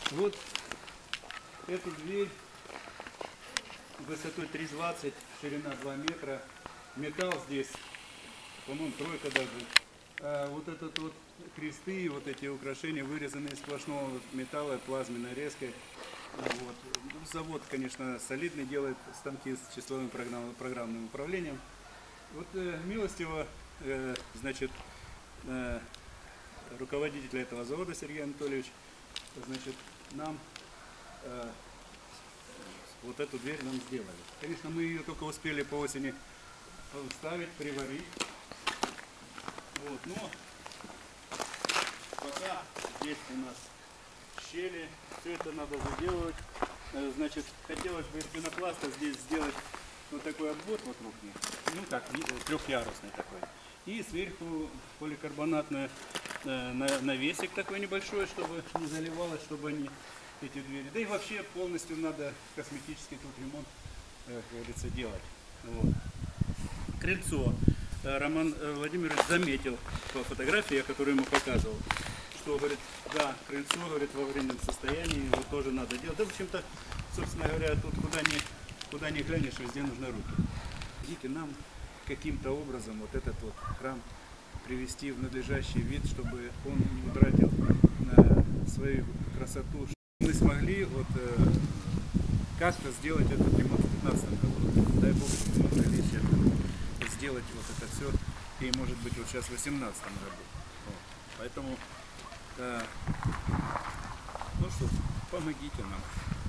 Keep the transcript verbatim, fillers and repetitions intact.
Вот эту дверь высотой три двадцать, ширина два метра. Металл здесь, по-моему, тройка даже. А вот этот вот кресты, вот эти украшения вырезаны из сплошного металла, плазменной резкой. Вот. Завод, конечно, солидный, делает станки с числовым программ, программным управлением. Вот э, милостиво, э, значит, э, руководитель этого завода Сергей Анатольевич, значит, нам э, вот эту дверь нам сделали. Конечно, мы ее только успели по осени вставить, приварить. Вот, но пока здесь у нас щели, все это надо заделывать. Значит, хотелось бы из пенопласта здесь сделать вот такой обвод вокруг них, ну так, трехъярусный такой. И сверху поликарбонатный э, навесик такой небольшой, чтобы не заливалось, чтобы они, эти двери. Да и вообще полностью надо косметический тут ремонт, э, как говорится, делать. Вот. Крыльцо. Роман Владимирович заметил по фотографии, которую ему показывал, что, говорит, да, крыльцо, говорит, во временном состоянии, его тоже надо делать. Да, в общем-то, собственно говоря, тут куда ни, куда ни глянешь, везде нужны руки. Идите нам каким-то образом вот этот вот храм привести в надлежащий вид, чтобы он не утратил э, свою красоту. Мы смогли вот э, как-то сделать этот ремонт в две тысячи пятнадцатом году. Дай Бог, мы могли сделать вот это все, и может быть вот сейчас в две тысячи восемнадцатом году. Вот. Поэтому, э, ну что, помогите нам.